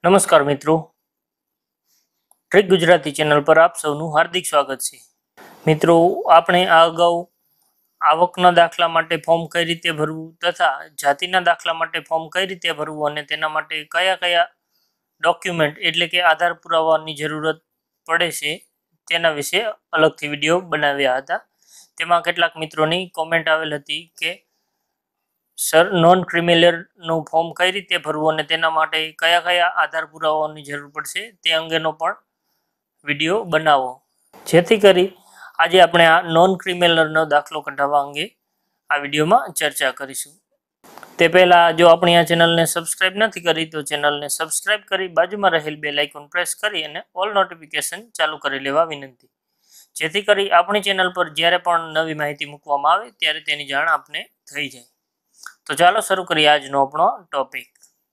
નમસ્કાર મિત્રો, trick Gujarati channel પર આપ સૌનું હાર્દિક સ્વાગત છે। મિત્રો, આપણે આ અગાઉ આવકના દાખલા માટે ફોર્મ કઈ રીતે ભરવું તથા જાતિના દાખલા માટે ફોર્મ કઈ રીતે ભરવું અને તેના માટે કયા કયા ડોક્યુમેન્ટ એટલે કે આધાર પુરાવાની જરૂરત પડે છે તેના વિશે અલગથી વિડીયો બનાવ્યા હતા। તેમાં કેટલાક મિત્રોની કોમેન્ટ આવેલ હતી કે સર નોન ક્રિમિનલનું ફોર્મ કઈ રીતે ભરવું અને તેના માટે કયા કયા આધાર પુરાવાની જરૂર પડશે તે અંગેનો પણ વિડીયો બનાવો, જેથી કરી આજે આપણે આ નોન ક્રિમિનલનો દાખલો કઢાવવા અંગે આ વિડીયોમાં ચર્ચા કરીશું। તે પહેલાં જો આપણી આ ચેનલને સબસ્ક્રાઇબ નથી કરી તો ચેનલને સબસ્ક્રાઇબ કરી બાજુમાં રહેલ બેલ આઇકોન પ્રેસ કરી અને ઓલ નોટિફિકેશન ચાલુ કરી લેવા વિનંતી, જેથી કરી આપણી ચેનલ પર જ્યારે પણ નવી માહિતી મૂકવામાં આવે ત્યારે તેની જાણ આપને થઈ જાય। તો ચાલો શરૂ કરીએ આજનો આપણો ટોપિક।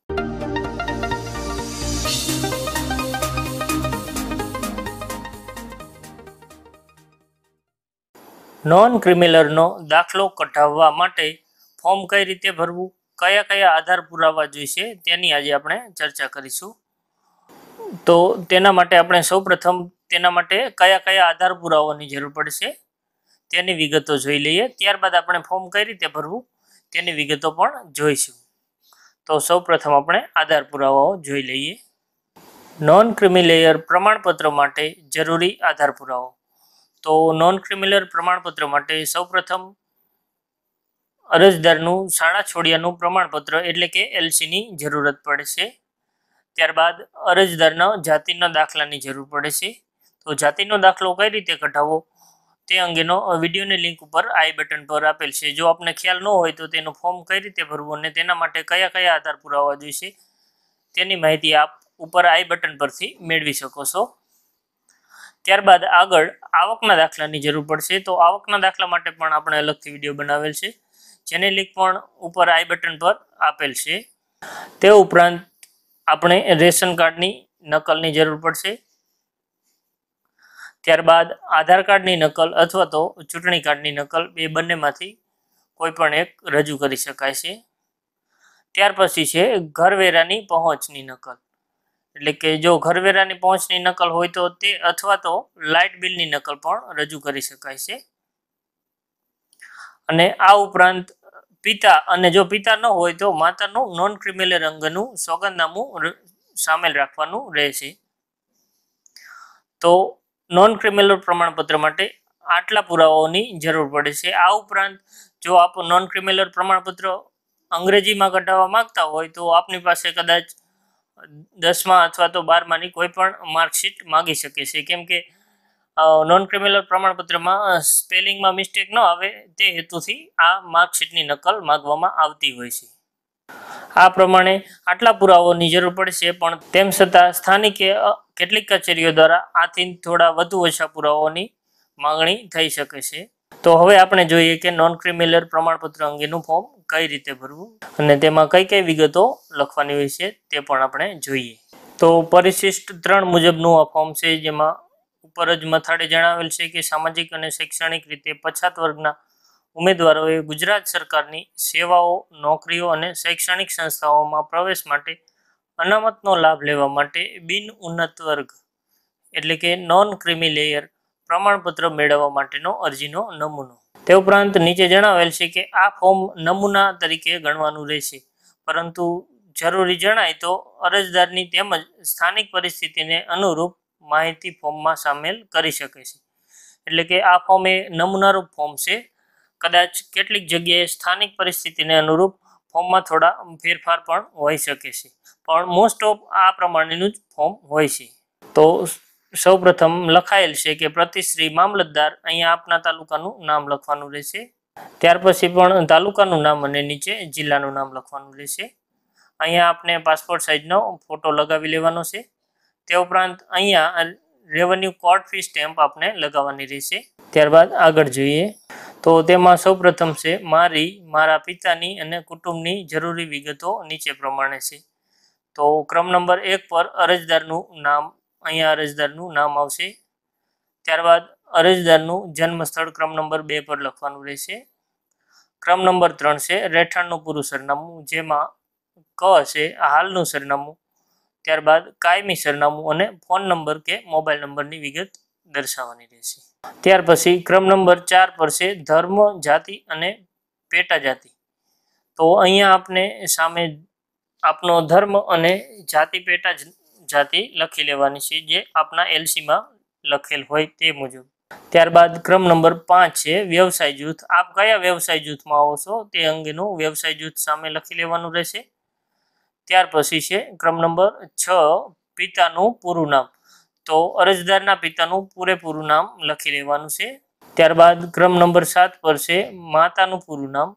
નોન ક્રિમિનલનો દાખલો કઢાવવા માટે ફોર્મ કઈ રીતે ભરવું, કયા કયા આધાર પુરાવા જોઈશે તેની આજે આપણે ચર્ચા કરીશું। તો તેના માટે આપણે સૌપ્રથમ તેના માટે કયા કયા આધાર પુરાવાની જરૂર પડશે તેની વિગતો જોઈ લઈએ, ત્યારબાદ આપણે ફોર્મ કઈ રીતે ભરવું તેની વિગતો પણ જોઈશું। તો સૌપ્રથમ આપણે આધાર પુરાવાઓ જોઈ લઈએ। નોન ક્રિમિલેયર પ્રમાણપત્ર માટે જરૂરી આધાર પુરાવો। તો નોન ક્રિમિલેયર પ્રમાણપત્ર માટે સૌપ્રથમ અરજદારનું શાળા છોડ્યાનું પ્રમાણપત્ર એટલે કે એલસીની જરૂરત પડશે। ત્યારબાદ અરજદારના જાતિના દાખલાની જરૂર પડે છે। તો જાતિનો દાખલો કઈ રીતે કઢાવવો તે અંગેનો વિડીયોની લિંક ઉપર આઈ બટન પર આપેલ છે। જો આપને ખ્યાલ ન હોય તો તેનું ફોર્મ કઈ રીતે ભરવું અને તેના માટે કયા કયા આધાર પુરાવા જોઈશે તેની માહિતી આપ ઉપર આઈ બટન પરથી મેળવી શકો છો। ત્યારબાદ આગળ આવકના દાખલાની જરૂર પડશે। તો આવકના દાખલા માટે પણ આપણે અલગથી વિડીયો બનાવેલ છે, જેની લિંક પણ ઉપર આઈ બટન પર આપેલ છે। તે ઉપરાંત આપણે રેશન કાર્ડની નકલની જરૂર પડશે। ત્યારબાદ આધાર કાર્ડની નકલ અથવા તો ચૂંટણી કાર્ડની નકલ એ બંનેમાંથી કોઈ પણ એક રજૂ કરી શકાય છે। ત્યાર પછી છે ઘરવેરાની પહોંચની નકલ, એટલે કે જો ઘરવેરાની પહોંચની નકલ હોય તો તે અથવા તો લાઇટ બિલની નકલ પણ રજૂ કરી શકાય છે। અને આ ઉપરાંત પિતા અને જો પિતા ન હોય તો માતાનું નોન ક્રિમિનલ અંગનું સોગંદનામું સામેલ રાખવાનું રહેશે। તો નોન ક્રિમિનલ પ્રમાણપત્ર માટે આટલા પુરાવાઓની જરૂર પડે છે। આ ઉપરાંત જો આપ નોન ક્રિમિનલ પ્રમાણપત્ર અંગ્રેજીમાં કઢાવવા માંગતા હોય તો આપની પાસે કદાચ 10મા અથવા તો 12માની કોઈ પણ માર્કશીટ માગી શકે છે, કેમ કે નોન ક્રિમિનલ પ્રમાણપત્રમાં સ્પેલિંગમાં મિસ્ટેક ન આવે તે હેતુથી આ માર્કશીટની નકલ માગવામાં આવતી હોય છે। આ પ્રમાણે આટલા પુરાવાઓની જરૂર પડશે, પણ તેમ છતાં સ્થાનિક કેટલીક કચેરીઓ દ્વારા આથી થોડા વધુ ઓછા પુરાવાઓની માંગણી થઈ શકે છે। તો હવે આપણે જોઈએ કે નોન ક્રિમિનલ પ્રમાણપત્ર અંગેનું ફોર્મ કઈ રીતે ભરવું અને તેમાં કઈ કઈ વિગતો લખવાની હોય છે તે પણ આપણે જોઈએ। તો પરિશિષ્ટ 3 મુજબનું આ ફોર્મ છે, જેમાં ઉપર જ મથાળે જણાવેલ છે કે સામાજિક અને શૈક્ષણિક રીતે પછાત વર્ગના ઉમેદવારોએ ગુજરાત સરકારની સેવાઓ, નોકરીઓ અને શૈક્ષણિક સંસ્થાઓમાં પ્રવેશ માટે અનામતનો લાભ લેવા માટે બિન ઉન્નત વર્ગ એટલે કે નોન ક્રિમિલેયર પ્રમાણપત્ર મેળવવા માટેનો અરજીનો નમૂનો। તે ઉપરાંત નીચે જણાવેલ છે કે આ ફોર્મ નમૂના તરીકે ગણવાનું રહેશે, પરંતુ જરૂરી જણાય તો અરજદારની તેમજ સ્થાનિક પરિસ્થિતિને અનુરૂપ માહિતી ફોર્મમાં સામેલ કરી શકે છે। એટલે કે આ ફોર્મ એ નમૂનારૂપ ફોર્મ છે, કદાચ કેટલીક જગ્યાએ સ્થાનિક પરિસ્થિતિને અનુરૂપ ફોર્મમાં થોડા ફેરફાર પણ હોઈ શકે છે, પણ મોસ્ટ ઓફ આ પ્રમાણેનું જ ફોર્મ હોય છે। તો સૌપ્રથમ લખાયેલ છે કે પ્રતિશ્રી મામલતદાર, અહીંયા આપના તાલુકાનું નામ લખવાનું રહેશે। ત્યાર પછી પણ તાલુકાનું નામ અને નીચે જિલ્લાનું નામ લખવાનું રહેશે। અહીંયા આપને પાસપોર્ટ સાઇઝનો ફોટો લગાવી લેવાનો છે। તે ઉપરાંત અહીંયા રેવન્યુ કોર્ટ ફી સ્ટેમ્પ આપને લગાવવાની રહેશે। ત્યારબાદ આગળ જોઈએ તો તેમાં સૌપ્રથમ છે મારા પિતાની અને કુટુંબની જરૂરી વિગતો નીચે પ્રમાણે છે। તો ક્રમ નંબર 1 પર અરજદારનું નામ, અહીંયા અરજદારનું નામ આવશે। ત્યારબાદ અરજદારનું જન્મ સ્થળ ક્રમ નંબર 2 પર લખવાનું રહેશે। ક્રમ નંબર 3 છે રહેઠાણનું પૂરું સરનામું, જેમાં ક છે હાલનું સરનામું। ત્યારબાદ કાયમી સરનામું અને ફોન નંબર કે મોબાઈલ નંબરની વિગત દર્શાવવાની રહેશે. ત્યાર પછી ક્રમ નંબર 4 પર છે ધર્મ, જાતિ અને પેટા જાતિ. તો અહીંયા આપને સામે આપનો ધર્મ અને જાતિ પેટા જાતિ લખી લેવાની છે, જે આપના એલસીમાં લખેલ હોય તે મુજબ. ત્યારબાદ ક્રમ નંબર 5 છે વ્યવસાય જૂથ. આપ કયા વ્યવસાય જૂથમાં આવો છો તે અંગેનું વ્યવસાય જૂથ સામે લખી લેવાનું રહેશે. ત્યાર પછી છે ક્રમ નંબર 6 પિતાનું પૂરું નામ. તો અરજદારના પિતાનું પૂરેપૂરું નામ લખી લેવાનું છે. ત્યારબાદ ક્રમ નંબર 7 પર છે માતાનું પૂરું નામ.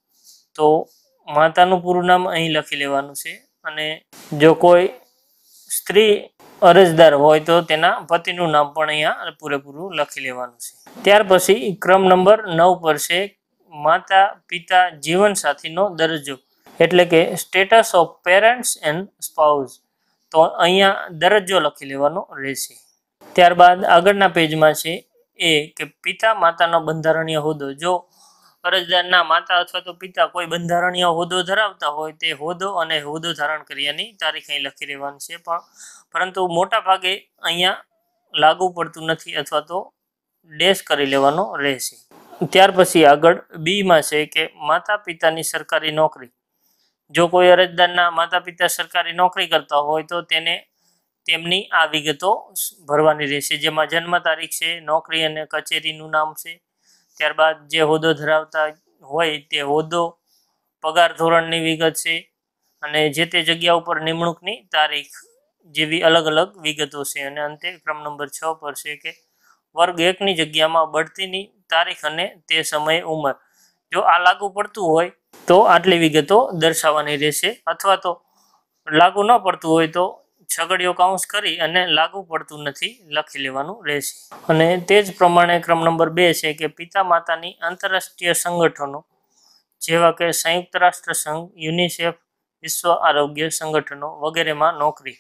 તો માતાનું પૂરું નામ અહીં લખી લેવાનું છે, અને જો કોઈ સ્ત્રી અરજદાર હોય તો તેના પતિનું નામ પણ અહીંયા પૂરેપૂરું લખી લેવાનું છે. ત્યાર પછી ક્રમ નંબર 9 પર છે માતા પિતા જીવન સાથીનો દરજ્જો, એટલે કે status of parents and spouse. તો અહીંયા દરજ્જો લખી લેવાનો રહેશે. ત્યારબાદ આગળના પેજમાં છે એ કે પિતા માતાનો બંધારણીય હોદ્દો. જો અરજદારના માતા અથવા તો પિતા કોઈ બંધારણીય હોદ્દો ધરાવતા હોય તે હોદ્દો અને હોદ્દો ધારણ કર્યાની તારીખ અહીં લખી લેવાની છે, પરંતુ મોટા ભાગે અહીંયા લાગુ પડતું નથી અથવા તો ડેશ કરી લેવાનો રહેશે. ત્યાર પછી આગળ બીમાં છે કે માતા પિતાની સરકારી નોકરી. જો કોઈ અરજદારના માતા પિતા સરકારી નોકરી કરતા હોય તો તેને તેમની આ વિગતો ભરવાની રહેશે, જેમાં જન્મ તારીખ છે, નોકરી અને કચેરીનું નામ છે, ત્યારબાદ જે હોદ્દો ધરાવતા હોય તે હોદ્દો, પગાર ધોરણની વિગત છે, અને જે તે જગ્યા ઉપર નિમણૂકની તારીખ જેવી અલગ અલગ વિગતો છે. અને અંતે ક્રમ નંબર 6 પર છે કે વર્ગ 1ની જગ્યામાં બઢતીની તારીખ અને તે સમયે ઉંમર. જો આ લાગુ પડતું હોય તો આટલી વિગતો દર્શાવવાની રહેશે, અથવા તો લાગુ ન પડતું હોય તો છગડીયો કાઉન્સ કરી અને લાગુ પડતું નથી લખી લેવાનું રહેશે. અને તે જ પ્રમાણે ક્રમ નંબર 2 છે કે પિતા માતાની આંતરરાષ્ટ્રીય સંગઠનો જેવા કે સંયુક્ત રાષ્ટ્ર સંઘ, યુનિસેફ, વિશ્વ આરોગ્ય સંગઠનો વગેરેમાં નોકરી.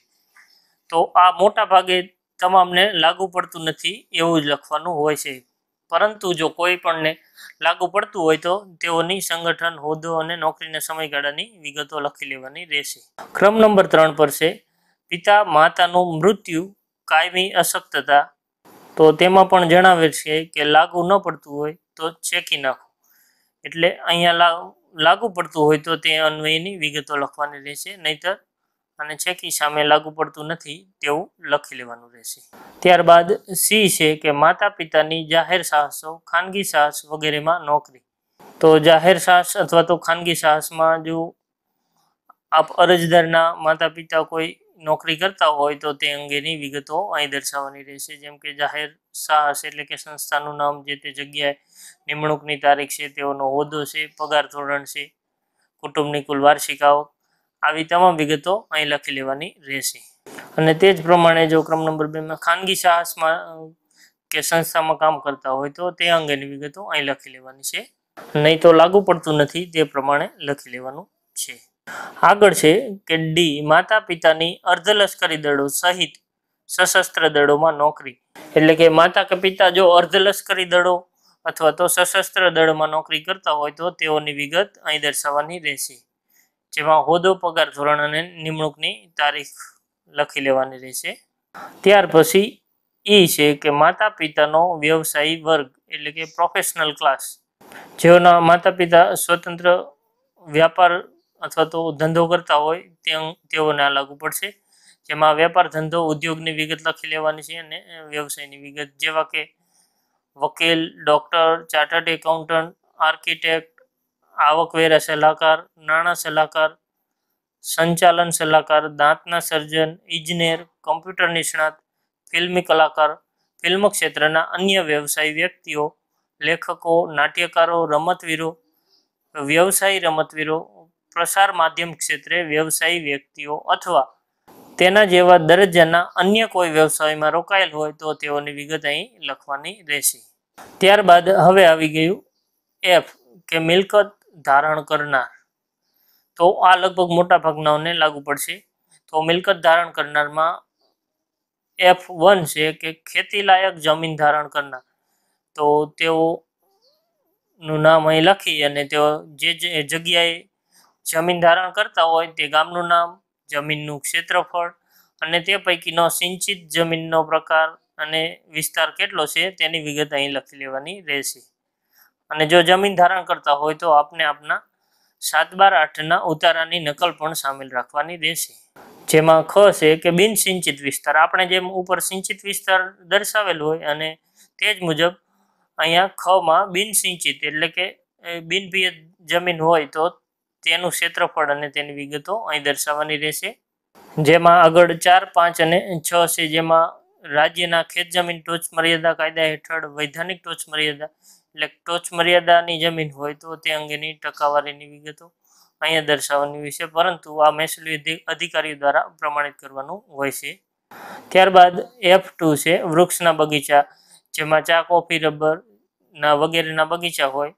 તો આ મોટા ભાગે તમામને લાગુ પડતું નથી એવું જ લખવાનું હોય છે, પરંતુ જો કોઈ પણને લાગુ પડતું હોય તો તેઓની સંગઠન, હોદ્દો અને નોકરીના સમયગાળાની વિગતો લખી લેવાની રહેશે. ક્રમ નંબર 3 પર છે પિતા માતાનું મૃત્યુ, કાયમી અશક્તતા. તો તેમાં પણ જણાવેલ છે કે લાગુ ન પડતું હોય તો ચેકી નાખો, એટલે અહીંયા લાગુ પડતું હોય તો તે અન્વયની વિગતો લખવાની રહેશે, નહીતર અને ચેકી સામે લાગુ પડતું નથી તેવું લખી લેવાનું રહેશે. ત્યારબાદ સી છે કે માતા પિતાની જાહેર સાહસો, ખાનગી સાહસ વગેરેમાં નોકરી. તો જાહેર સાહસ અથવા તો ખાનગી સાહસમાં જો આપ અરજદારના માતા પિતા કોઈ નોકરી કરતા હોય તો તે અંગેની વિગતો અહીં દર્શાવવાની રહેશે, જેમ કે જાહેર સાહસ એટલે કે સંસ્થાનું નામ, જે તે જગ્યાએ નિમણૂકની તારીખ છે, તેઓનો હોદ્દો છે, પગાર ધોરણ છે, કુટુંબની કુલ વાર્ષિક આવક, આવી તમામ વિગતો અહીં લખી લેવાની રહેશે. અને તે જ પ્રમાણે જો ક્રમ નંબર 2 માં ખાનગી સાહસમાં કે સંસ્થામાં કામ કરતા હોય તો તે અંગેની વિગતો અહીં લખી લેવાની છે, નહીં તો લાગુ પડતું નથી તે પ્રમાણે લખી લેવાનું છે. આગળ છે કે ડી માતા પિતાની અર્ધલશ્કરી દળો સહિત સશસ્ત્ર દળોમાં નોકરી. એટલે કે માતા કે પિતા જો અર્ધલશ્કરી દળો અથવા તો સશસ્ત્ર દળોમાં નોકરી કરતા હોય તો તેઓની વિગત અહીં દર્શાવવાની રહેશે, જેમાં હોદ્દો, પગાર ધોરણ અને નિમણૂકની તારીખ લખી લેવાની રહેશે. ત્યાર પછી ઈ છે કે માતા પિતાનો વ્યવસાયી વર્ગ એટલે કે પ્રોફેશનલ ક્લાસ. જેઓના માતા પિતા સ્વતંત્ર વ્યાપાર અથવા તો ધંધો કરતા હોય તેઓને આ લાગુ પડશે, જેમાં વેપાર, ધંધો, ઉદ્યોગની વિગત લખી લેવાની છે અને વ્યવસાયની વિગત, જેવા કે વકીલ, ડોક્ટર, ચાર્ટર્ડ એકાઉન્ટન્ટ, આર્કિટેક્ટ, આવકવેરા સલાહકાર, નાણાં સલાહકાર, સંચાલન સલાહકાર, દાંતના સર્જન, ઇજનેર, કમ્પ્યુટર નિષ્ણાત, ફિલ્મી કલાકાર, ફિલ્મ ક્ષેત્રના અન્ય વ્યવસાયી વ્યક્તિઓ, લેખકો, નાટ્યકારો, રમતવીરો, વ્યવસાયી રમતવીરો, પ્રસાર માધ્યમ ક્ષેત્રે વ્યવસાયી વ્યક્તિઓ અથવા તેના જેવા દરજ્જાના અન્ય કોઈ વ્યવસાયમાં રોકાયેલ હોય તો તેઓની વિગત અહીં લખવાની રહેશે. ત્યારબાદ હવે આવી ગયું એફ કે મિલકત ધારણ કરનાર. તો આ લગભગ મોટા ભાગનાઓને લાગુ પડશે. તો મિલકત ધારણ કરનારમાં F1 છે કે ખેતી લાયક જમીન ધારણ કરનાર. તો તેઓનું નામ અહીં લખી અને તેઓ જે જગ્યાએ જમીન ધારણ કરતા હોય તે ગામનું નામ, જમીનનું ક્ષેત્રફળ અને તે પૈકીનો સિંચિત જમીનનો પ્રકાર અને વિસ્તાર કેટલો છે તેની વિગત અહીં લખી લેવાની રહેશે. અને જો જમીન ધારણ કરતા હોય તો આપને આપના 7/8ના ઉતારાની નકલ પણ સામેલ રાખવાની રહેશે. જેમાં ખ છે કે બિન સિંચિત વિસ્તાર. આપણે જેમ ઉપર સિંચિત વિસ્તાર દર્શાવેલ હોય અને તે જ મુજબ અહીંયા ખમાં બિન સિંચિત એટલે કે બિનપિયત જમીન હોય તો તેનું ક્ષેત્રફળ અને તેની વિગતો અહીં દર્શાવવાની રહેશે. જેમાં આગળ 4, 5 અને 6 છે, જેમાં રાજ્યના ખેત જમીન ટોચ મર્યાદા કાયદા હેઠળ વૈધાનિક ટોચ મર્યાદા એટલે ટોચ મર્યાદાની જમીન હોય તો તે અંગેની ટકાવારીની વિગતો અહીંયા દર્શાવવાની હોય છે, પરંતુ આ મહેસૂલી અધિકારીઓ દ્વારા પ્રમાણિત કરવાનું હોય છે. ત્યારબાદ F2 છે વૃક્ષના બગીચા, જેમાં ચા, કોફી, રબરના વગેરેના બગીચા હોય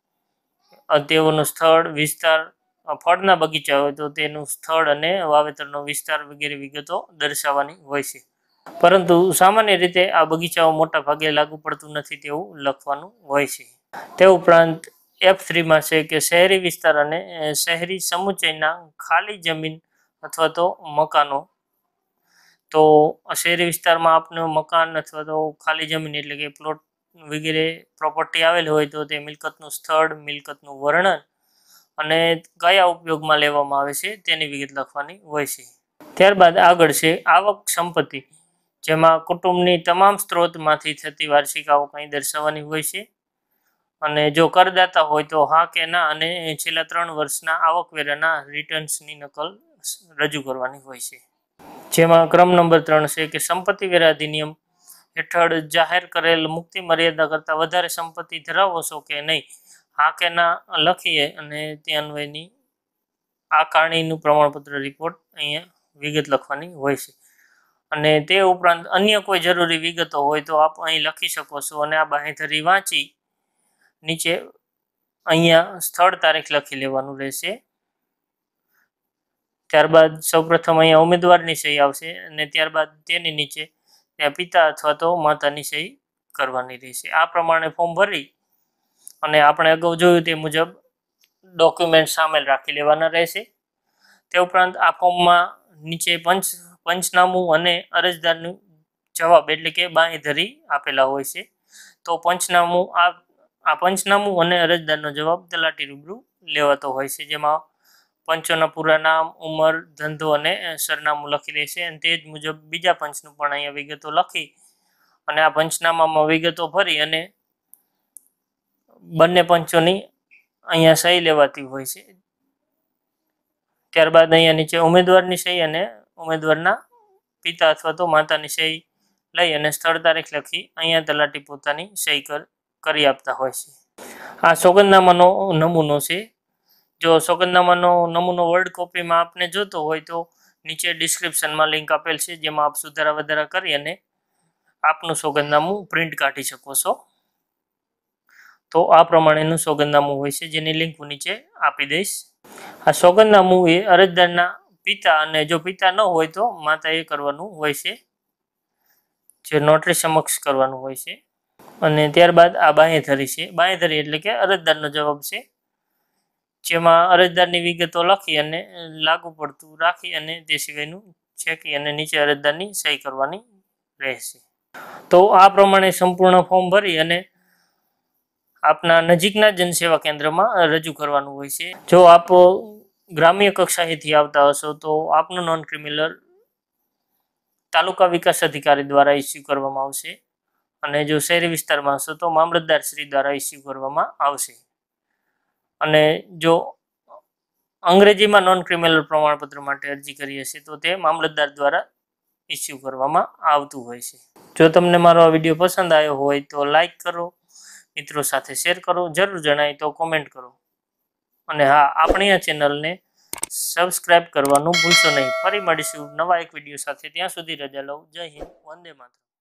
તેઓનું સ્થળ, વિસ્તાર, ફળના બગીચા હોય તો તેનું સ્થળ અને વાવેતરનો વિસ્તાર વગેરે વિગતો દર્શાવવાની હોય છે. પરંતુ સામાન્ય રીતે આ બગીચાઓ મોટા ભાગે લાગુ પડતું નથી તેવું લખવાનું હોય છે. તે ઉપરાંત F3માં છે કે શહેરી વિસ્તાર અને શહેરી સમુચ્ચયના ખાલી જમીન અથવા તો મકાનો. તો શહેરી વિસ્તારમાં આપનું મકાન અથવા તો ખાલી જમીન એટલે કે પ્લોટ વગેરે પ્રોપર્ટી આવેલ હોય તો તે મિલકતનું સ્થળ, મિલકતનું વર્ણન અને કયા ઉપયોગમાં લેવામાં આવે છે તેની વિગત લખવાની હોય છે. ત્યારબાદ આગળ છે આવક સંપત્તિ, જેમાં કુટુંબની તમામ સ્ત્રોતમાંથી થતી વાર્ષિક આવક અહીં દર્શાવવાની હોય છે. અને જો કરદાતા હોય તો હા કે ના અને છેલ્લા 3 વર્ષના આવકવેરાના રિટર્ન્સની નકલ રજૂ કરવાની હોય છે. જેમાં ક્રમ નંબર 3 છે કે સંપત્તિ વેરા અધિનિયમ હેઠળ જાહેર કરેલ મુક્તિ મર્યાદા કરતાં વધારે સંપત્તિ ધરાવો છો કે નહીં, હા કે ના લખીએ અને તે અન્વયની આકારણીનું પ્રમાણપત્ર રિપોર્ટ અહીંયા વિગત લખવાની હોય છે. અને તે ઉપરાંત અન્ય કોઈ જરૂરી વિગતો હોય તો આપ અહીં લખી શકો છો અને આ બાંહેધરી વાંચી નીચે અહીંયા સ્થળ, તારીખ લખી લેવાનું રહેશે. ત્યારબાદ સૌપ્રથમ અહીંયા ઉમેદવારની સહી આવશે અને ત્યારબાદ તેની નીચે પિતા અથવા તો માતાની સહી કરવાની રહેશે. આ પ્રમાણે ફોર્મ ભરી અને આપણે અગાઉ જોયું તે મુજબ ડોક્યુમેન્ટ સામેલ રાખી લેવાના રહેશે. તે ઉપરાંત આ ફોર્મમાં નીચે પંચનામું અને અરજદારનું જવાબ એટલે કે બાંહેધરી આપેલા હોય છે. તો પંચનામું અને અરજદારનો જવાબ તલાટી રૂબરૂ લેવાતો હોય છે, જેમાં પંચોના પૂરા નામ, ઉંમર, ધંધો અને સરનામું લખી લેશે અને તે જ મુજબ બીજા પંચનું પણ અહીંયા વિગતો લખી અને આ પંચનામામાં વિગતો ભરી અને બંને પંચોની અહીંયા સહી લેવાતી હોય છે. ત્યારબાદ અહીંયા નીચે ઉમેદવારની સહી અને ઉમેદવારના પિતા અથવા તો માતાની સહી લઈ અને સ્થળ, તારીખ લખી અહીંયા તલાટી પોતાની સહી કરી આપતા હોય છે. આ સોગંદનામાનો નમૂનો છે. જો સોગંદનામાનો નમૂનો વર્ડ કોપીમાં આપને જોતો હોય તો નીચે ડિસ્ક્રિપ્શનમાં લિંક આપેલ છે, જેમાં આપ સુધારા વધારા કરી અને આપનું સોગંદનામું પ્રિન્ટ કાઢી શકો છો. તો આ પ્રમાણેનું સોગંદનામું હોય છે, જેની લિંક હું નીચે આપી દઈશ. આ સોગંદનામું એ અરજદારના પિતા અને જો પિતા ન હોય તો માતાએ કરવાનું હોય છે, જે નોટરી સમક્ષ કરવાનું હોય છે. અને ત્યારબાદ આ બાંહેધરી છે. બાંહેધરી એટલે કે અરજદારનો જવાબ છે, જેમાં અરજદારની વિગતો લખી અને લાગુ પડતું રાખી અને તે સિવાયનું છેકી અને નીચે અરજદારની સહી કરવાની રહેશે. તો આ પ્રમાણે સંપૂર્ણ ફોર્મ ભરી અને આપના નજીકના જનસેવા કેન્દ્રમાં રજૂ કરવાનું હોય છે. જો આપ ગ્રામ્ય કક્ષાએથી આવતા હશો તો આપનું નોન ક્રિમિનલ તાલુકા વિકાસ અધિકારી દ્વારા ઇસ્યુ કરવામાં આવશે અને જો શહેરી વિસ્તારમાં હશો તો મામલતદાર શ્રી દ્વારા ઇસ્યુ કરવામાં આવશે. અને જો અંગ્રેજીમાં નોન ક્રિમિનલ પ્રમાણપત્ર માટે અરજી કરી હશે તો તે મામલતદાર દ્વારા ઇસ્યુ કરવામાં આવતું હોય છે. જો તમને મારો આ વિડીયો પસંદ આવ્યો હોય તો લાઈક કરો, મિત્રો સાથે શેર કરો, જરૂર જણાય તો કોમેન્ટ કરો અને હા, આપણી આ ચેનલને સબસ્ક્રાઇબ કરવાનું ભૂલશો નહીં. ફરી મળીશું નવા એક વિડીયો સાથે. ત્યાં સુધી રજા લઉં. જય હિન્દ, વંદે માતરમ.